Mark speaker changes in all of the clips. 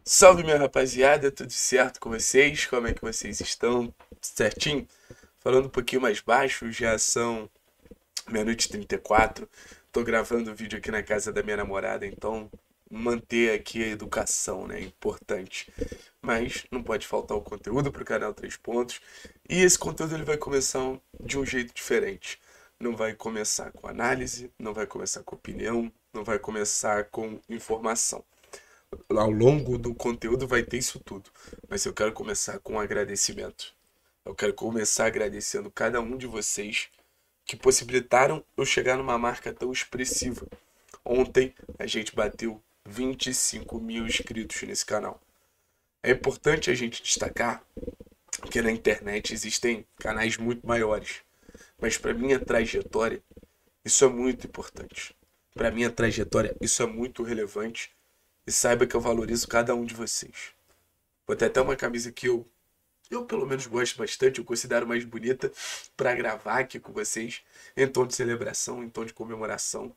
Speaker 1: Salve, minha rapaziada, tudo certo com vocês? Como é que vocês estão? Certinho? Falando um pouquinho mais baixo, já são meia-noite e 34. Tô gravando o vídeo aqui na casa da minha namorada, então manter aqui a educação, né? É importante. Mas não pode faltar o conteúdo pro canal Três Pontos. E esse conteúdo ele vai começar de um jeito diferente. Não vai começar com análise, não vai começar com opinião, não vai começar com informação. Ao longo do conteúdo vai ter isso tudo. Mas eu quero começar com um agradecimento. Eu quero começar agradecendo cada um de vocês que possibilitaram eu chegar numa marca tão expressiva. Ontem a gente bateu 25 mil inscritos nesse canal. É importante a gente destacar que na internet existem canais muito maiores. Mas para minha trajetória, isso é muito importante. Para minha trajetória, isso é muito relevante. E saiba que eu valorizo cada um de vocês. Vou ter até uma camisa que eu pelo menos gosto bastante, eu considero mais bonita para gravar aqui com vocês, em tom de celebração, em tom de comemoração,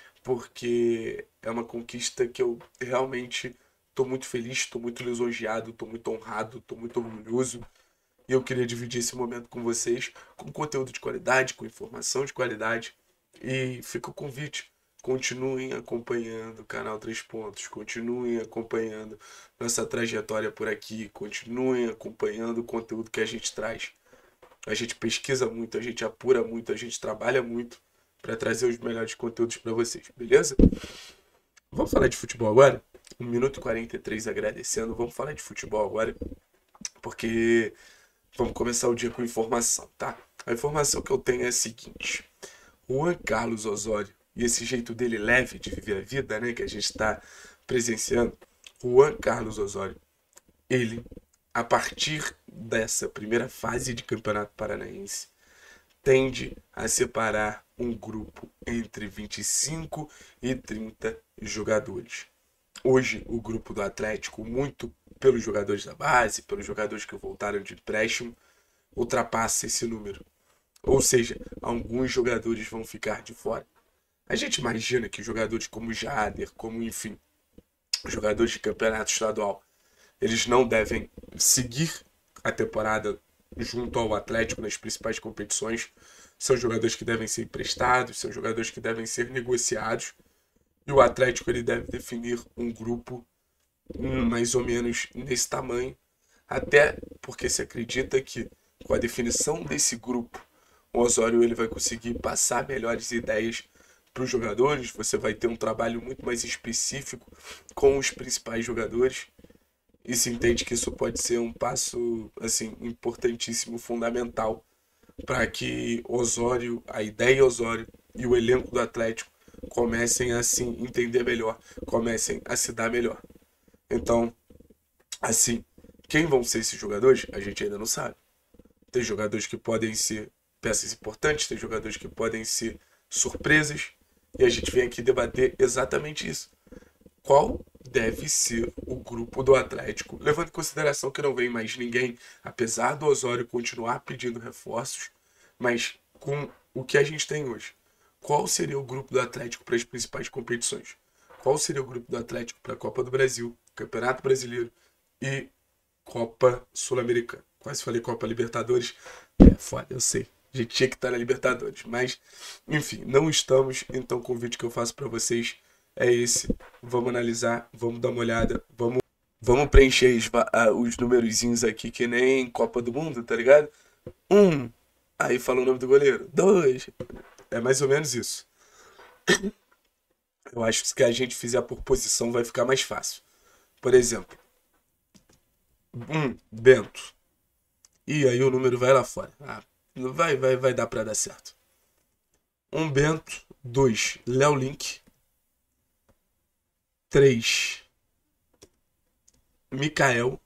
Speaker 1: porque é uma conquista que eu realmente estou muito feliz, estou muito lisonjeado, estou muito honrado, estou muito orgulhoso. E eu queria dividir esse momento com vocês, com conteúdo de qualidade, com informação de qualidade. E fica o convite. Continuem acompanhando o canal Três Pontos, continuem acompanhando nossa trajetória por aqui, continuem acompanhando o conteúdo que a gente traz. A gente pesquisa muito, a gente apura muito, a gente trabalha muito para trazer os melhores conteúdos para vocês, beleza? Vamos falar de futebol agora? 1 minuto e 43 agradecendo. Vamos falar de futebol agora, porque vamos começar o dia com informação, tá? A informação que eu tenho é a seguinte: o Juan Carlos Osório e esse jeito dele leve de viver a vida, né, que a gente está presenciando, o Juan Carlos Osório, ele, a partir dessa primeira fase de Campeonato Paranaense, tende a separar um grupo entre 25 e 30 jogadores. Hoje, o grupo do Atlético, muito pelos jogadores da base, pelos jogadores que voltaram de empréstimo, ultrapassa esse número. Ou seja, alguns jogadores vão ficar de fora. A gente imagina que jogadores como Jader, como enfim, jogadores de campeonato estadual, eles não devem seguir a temporada junto ao Atlético nas principais competições. São jogadores que devem ser emprestados, são jogadores que devem ser negociados. E o Atlético ele deve definir um grupo mais ou menos nesse tamanho, até porque se acredita que com a definição desse grupo, o Osório ele vai conseguir passar melhores ideias para os jogadores. Você vai ter um trabalho muito mais específico com os principais jogadores e se entende que isso pode ser um passo assim importantíssimo, fundamental para que Osório, a ideia Osório e o elenco do Atlético comecem a se entender melhor, comecem a se dar melhor. Então, assim, quem vão ser esses jogadores, a gente ainda não sabe. Tem jogadores que podem ser peças importantes, tem jogadores que podem ser surpresas, e a gente vem aqui debater exatamente isso. Qual deve ser o grupo do Atlético, levando em consideração que não vem mais ninguém, apesar do Osório continuar pedindo reforços, mas com o que a gente tem hoje. Qual seria o grupo do Atlético para as principais competições? Qual seria o grupo do Atlético para a Copa do Brasil, Campeonato Brasileiro e Copa Sul-Americana? Quase falei Copa Libertadores. É foda, eu sei. A gente tinha que estar na Libertadores. Mas, enfim, não estamos. Então o convite que eu faço para vocês é esse. Vamos analisar, vamos dar uma olhada, vamos preencher os numerozinhos aqui que nem Copa do Mundo, tá ligado? Um, aí fala o nome do goleiro. Dois, é mais ou menos isso. Eu acho que se a gente fizer por posição vai ficar mais fácil. Por exemplo, Bento. E aí o número vai lá fora. Ah, vai dar pra dar certo. Bento. 2, Léo Link. 3, Mikael.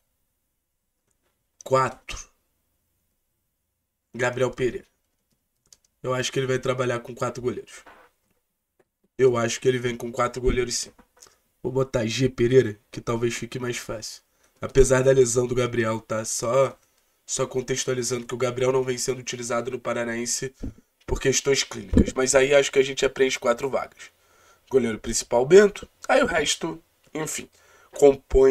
Speaker 1: 4, Gabriel Pereira. Eu acho que ele vai trabalhar com 4 goleiros. Eu acho que ele vem com 4 goleiros sim. Vou botar G Pereira, que talvez fique mais fácil. Apesar da lesão do Gabriel, tá? Só contextualizando que o Gabriel não vem sendo utilizado no Paranaense por questões clínicas. Mas aí acho que a gente já preenche 4 vagas. Goleiro principal, Bento. Aí o resto, enfim, compõe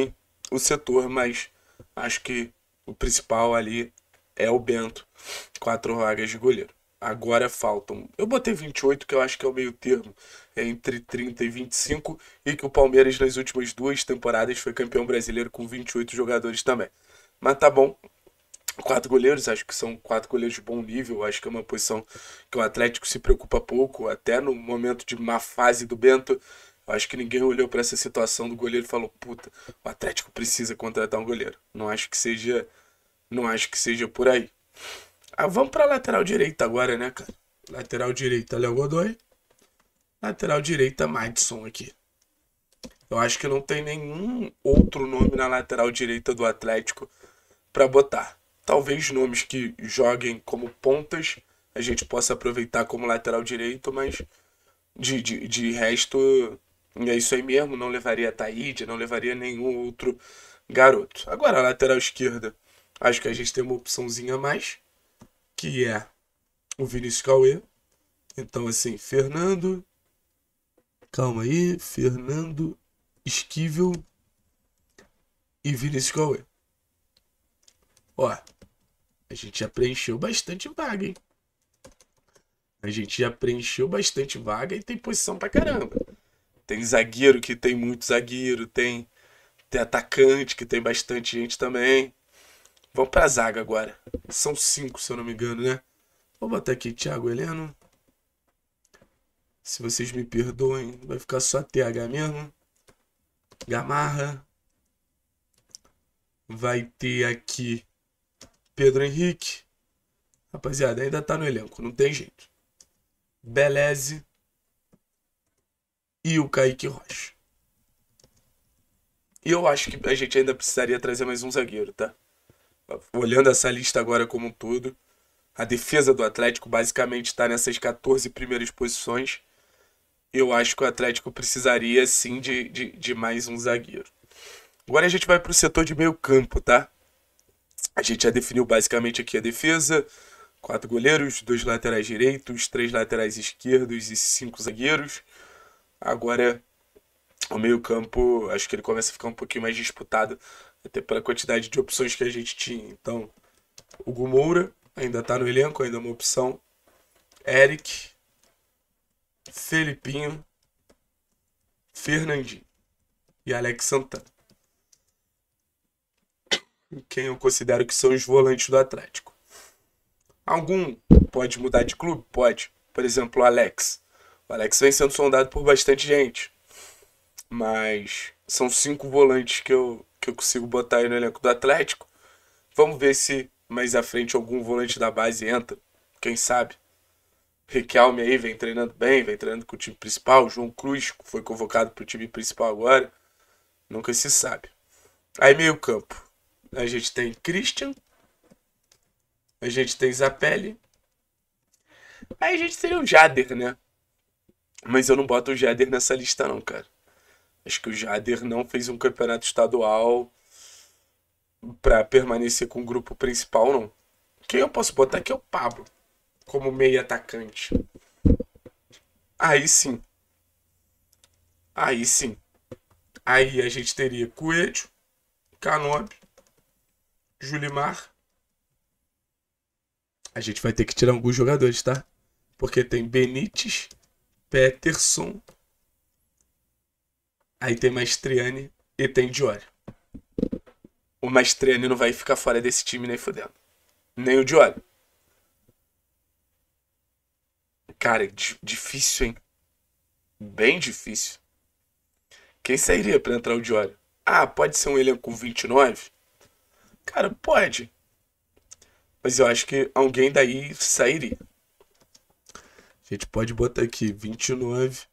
Speaker 1: o setor, mas acho que o principal ali é o Bento. 4 vagas de goleiro. Agora faltam. Eu botei 28, que eu acho que é o meio termo. É entre 30 e 25. E que o Palmeiras, nas últimas 2 temporadas, foi campeão brasileiro com 28 jogadores também. Mas tá bom. 4 goleiros, acho que são 4 goleiros de bom nível. Acho que é uma posição que o Atlético se preocupa pouco. Até no momento de má fase do Bento, eu acho que ninguém olhou para essa situação do goleiro e falou: puta, o Atlético precisa contratar um goleiro. Não acho que seja por aí. Vamos pra lateral direita agora, né, cara? Lateral direita, Léo Godoy. Lateral direita, Madison aqui. Eu acho que não tem nenhum outro nome na lateral direita do Atlético pra botar. Talvez nomes que joguem como pontas a gente possa aproveitar como lateral direito, mas de resto é isso aí mesmo. Não levaria Taíde, não levaria nenhum outro garoto. Agora, a lateral esquerda, acho que a gente tem uma opçãozinha a mais, que é o Vinícius Cauê. Então, assim, Fernando. Calma aí. Fernando Esquivel e Vinícius Cauê. Ó, a gente já preencheu bastante vaga, hein? A gente já preencheu bastante vaga e tem posição pra caramba. Tem zagueiro que tem muito zagueiro, tem atacante que tem bastante gente também. Vamos pra zaga agora. São 5, se eu não me engano, né? Vou botar aqui Thiago Heleno. Se vocês me perdoem, vai ficar só TH mesmo. Gamarra. Vai ter aqui Pedro Henrique. Rapaziada, ainda tá no elenco, não tem jeito. Beleze e o Kaique Rocha. E eu acho que a gente ainda precisaria trazer mais um zagueiro, tá? Olhando essa lista agora como um todo, a defesa do Atlético basicamente está nessas 14 primeiras posições. Eu acho que o Atlético precisaria sim de mais um zagueiro. Agora a gente vai para o setor de meio campo, tá? A gente já definiu basicamente aqui a defesa. 4 goleiros, 2 laterais direitos, 3 laterais esquerdos e 5 zagueiros. Agora o meio campo, acho que ele começa a ficar um pouquinho mais disputado, até pela quantidade de opções que a gente tinha. Então, o Hugo Moura ainda tá no elenco, ainda é uma opção. Eric, Felipinho, Fernandinho e Alex Santana. Quem eu considero que são os volantes do Atlético. Algum pode mudar de clube? Pode. Por exemplo, o Alex. O Alex vem sendo sondado por bastante gente. Mas são 5 volantes que eu consigo botar aí no elenco do Atlético. Vamos ver se mais à frente algum volante da base entra. Quem sabe? Riquelme aí vem treinando bem, vem treinando com o time principal. João Cruz foi convocado para o time principal agora. Nunca se sabe. Aí meio campo. A gente tem Christian. A gente tem Zapelli. Aí a gente teria o Jader, né? Mas eu não boto o Jader nessa lista não, cara. Acho que o Jader não fez um campeonato estadual pra permanecer com o grupo principal, não. Quem eu posso botar aqui é o Pablo, como meio atacante. Aí sim. Aí sim. Aí a gente teria Coelho, Canobi, Julimar. A gente vai ter que tirar alguns jogadores, tá? Porque tem Benítez, Peterson, aí tem Mastriani e tem Diori. O Mastriani não vai ficar fora desse time nem fudendo. Nem o Diori. Cara, difícil, hein? Bem difícil. Quem sairia pra entrar o Diori? Pode ser um elenco com 29? Cara, pode. Mas eu acho que alguém daí sairia. A gente pode botar aqui 29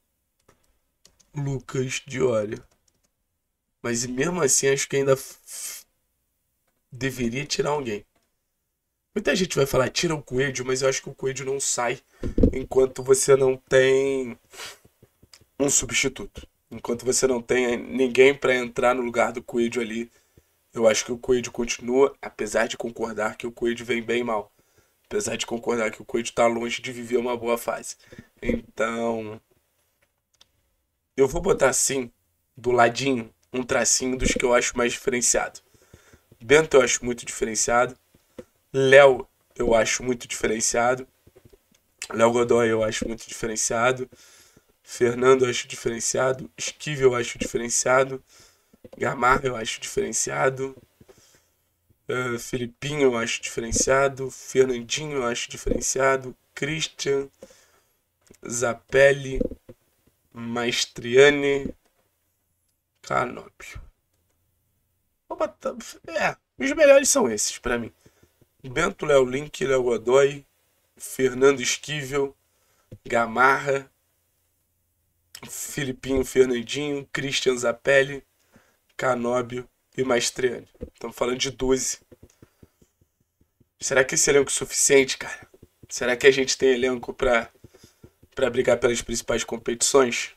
Speaker 1: Lucas Diori. Mas mesmo assim acho que ainda deveria tirar alguém. Muita gente vai falar tira o Coelho, mas eu acho que o Coelho não sai enquanto você não tem um substituto. Enquanto você não tem ninguém para entrar no lugar do Coelho ali. Eu acho que o Coelho continua, apesar de concordar que o Coelho vem bem mal. Apesar de concordar que o Coelho está longe de viver uma boa fase. Então, eu vou botar assim, do ladinho, um tracinho dos que eu acho mais diferenciado. Bento eu acho muito diferenciado. Léo eu acho muito diferenciado. Léo Godoy eu acho muito diferenciado. Fernando eu acho diferenciado. Esquivel eu acho diferenciado. Gamarra eu acho diferenciado. Filipinho eu acho diferenciado. Fernandinho eu acho diferenciado. Christian. Zapelli. Maestriani. Canóbio. Vou botar... os melhores são esses pra mim. Bento, Léo Link, Léo Godoy, Fernando Esquivel, Gamarra, Filipinho, Fernandinho, Christian Zapelli, Canóbio e Maestriani. Estamos falando de 12. Será que esse elenco é suficiente, cara? Será que a gente tem elenco pra brigar pelas principais competições?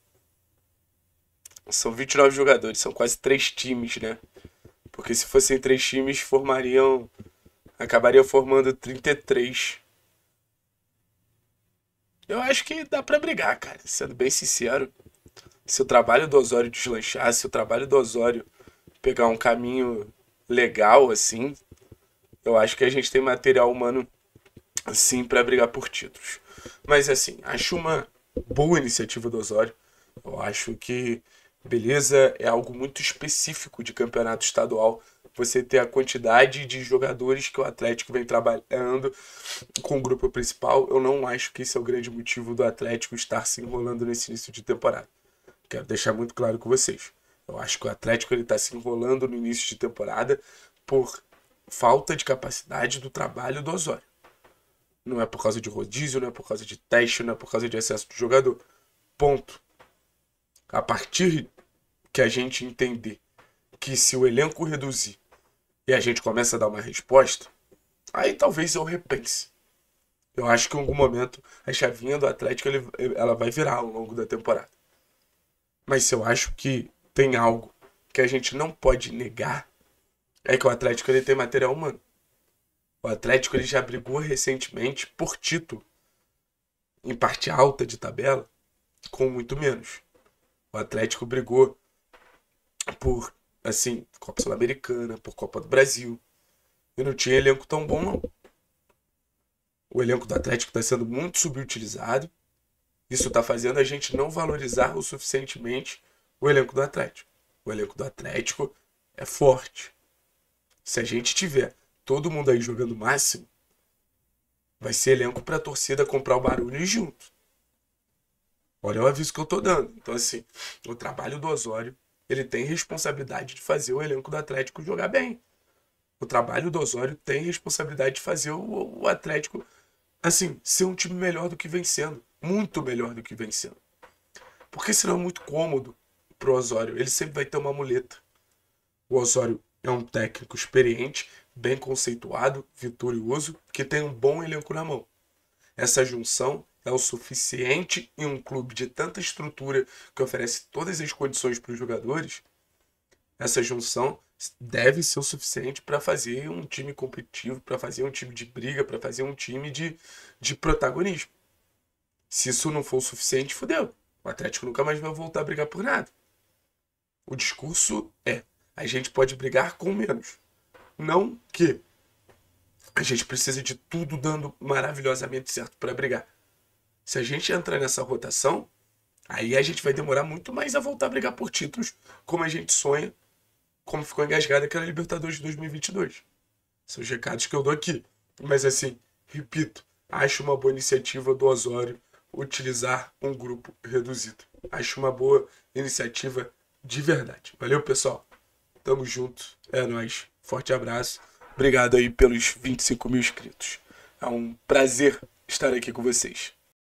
Speaker 1: São 29 jogadores, são quase 3 times, né? Porque se fossem 3 times, acabariam formando 33. Eu acho que dá pra brigar, cara. Sendo bem sincero. Se o trabalho do Osório deslanchar, se o trabalho do Osório pegar um caminho legal, assim, eu acho que a gente tem material humano, assim, pra brigar por títulos. Mas, assim, acho uma boa iniciativa do Osório. Eu acho que, beleza, é algo muito específico de campeonato estadual. Você ter a quantidade de jogadores que o Atlético vem trabalhando com o grupo principal. Eu não acho que esse é o grande motivo do Atlético estar se enrolando nesse início de temporada. Quero deixar muito claro com vocês. Eu acho que o Atlético está se enrolando no início de temporada por falta de capacidade do trabalho do Osório. Não é por causa de rodízio, não é por causa de teste, não é por causa de excesso de jogador. Ponto. A partir que a gente entender que se o elenco reduzir e a gente começa a dar uma resposta, aí talvez eu repense. Eu acho que em algum momento a chavinha do Atlético ela vai virar ao longo da temporada. Mas se eu acho que tem algo que a gente não pode negar, é que o Atlético ele tem material humano. O Atlético ele já brigou recentemente por título, em parte alta de tabela, com muito menos. O Atlético brigou por, assim, Copa Sul-Americana, por Copa do Brasil. E não tinha elenco tão bom, não. O elenco do Atlético está sendo muito subutilizado. Isso está fazendo a gente não valorizar o suficientemente o elenco do Atlético. O elenco do Atlético é forte. Se a gente tiver todo mundo aí jogando máximo, vai ser elenco para a torcida comprar o barulho e ir junto. Olha o aviso que eu tô dando. Então, assim, o trabalho do Osório, ele tem responsabilidade de fazer o elenco do Atlético jogar bem. O trabalho do Osório tem responsabilidade de fazer o Atlético, assim, ser um time melhor do que vem sendo. Muito melhor do que vem sendo. Porque senão é muito cômodo pro Osório. Ele sempre vai ter uma muleta. O Osório é um técnico experiente, bem conceituado, vitorioso, que tem um bom elenco na mão. Essa junção é o suficiente em um clube de tanta estrutura que oferece todas as condições para os jogadores. Essa junção deve ser o suficiente para fazer um time competitivo, para fazer um time de briga, para fazer um time de protagonismo. Se isso não for o suficiente, fodeu. O Atlético nunca mais vai voltar a brigar por nada. O discurso é: a gente pode brigar com menos. Não que a gente precisa de tudo dando maravilhosamente certo para brigar. Se a gente entrar nessa rotação, aí a gente vai demorar muito mais a voltar a brigar por títulos, como a gente sonha, como ficou engasgado aquela Libertadores de 2022. São os recados que eu dou aqui. Mas assim, repito, acho uma boa iniciativa do Osório utilizar um grupo reduzido. Acho uma boa iniciativa de verdade. Valeu, pessoal. Tamo junto. É nóis. Forte abraço. Obrigado aí pelos 25 mil inscritos. É um prazer estar aqui com vocês.